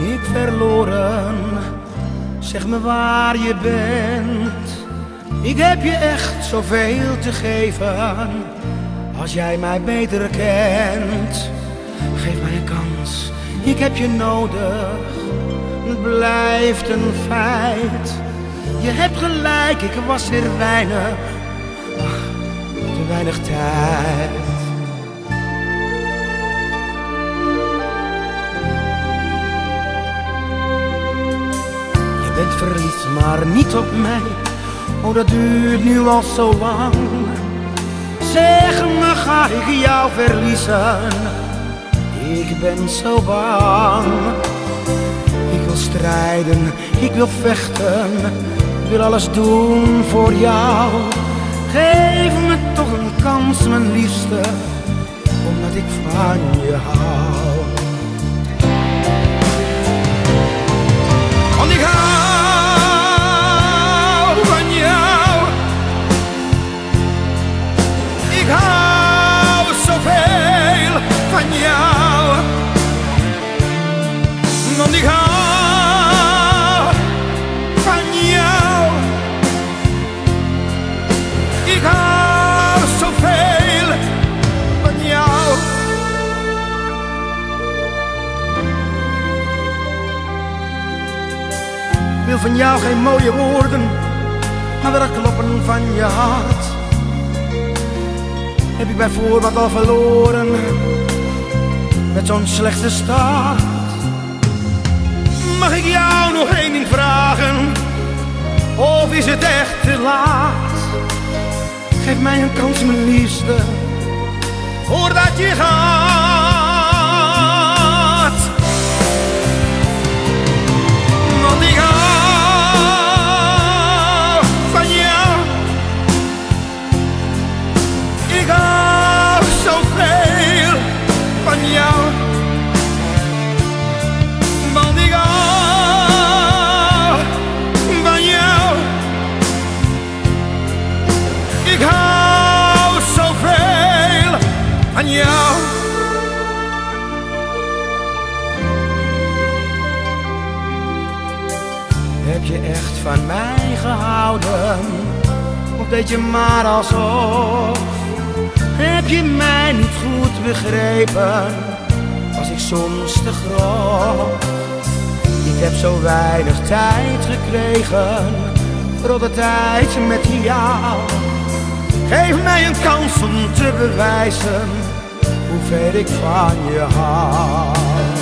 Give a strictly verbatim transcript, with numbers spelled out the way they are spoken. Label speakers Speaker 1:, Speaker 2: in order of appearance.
Speaker 1: ik verloren. Zeg me waar je bent. Ik heb je echt zoveel te geven. Als jij mij beter kent, geef mij een kans, ik heb je nodig. Het blijft een feit. Je hebt gelijk, ik was er weinig, ach, te weinig tijd. Je bent verliefd, maar niet op mij. Oh, dat duurt nu al zo lang. Zeg me, ga ik jou verliezen? Ik ben zo bang. Ik wil strijden, ik wil vechten. Ik wil alles doen voor jou. Geef me toch een kans, mijn liefste, omdat ik van je hou. Want ik hou van jou. Ik hou zoveel van jou. Want ik hou van jou. Ik hou zoveel van jou. Ik wil van jou geen mooie woorden, maar wel het kloppen van je hart. Heb ik bijvoorbeeld al verloren met zo'n slechte start? Mag ik jou nog één ding vragen? Of is het echt te laat? Geef mij een kans, mijn liefste, voordat je gaat. Want ik hou van jou. Ik hou zoveel van jou. Want ik hou van jou. Ik hou zoveel van jou. Heb je echt van mij gehouden? Of deed je maar alsof? Heb je mij niet goed begrepen? Was ik soms te grof? Ik heb zo weinig tijd gekregen voor al de tijd met jou. Geef mij een kans om te bewijzen hoe ver ik van je hou.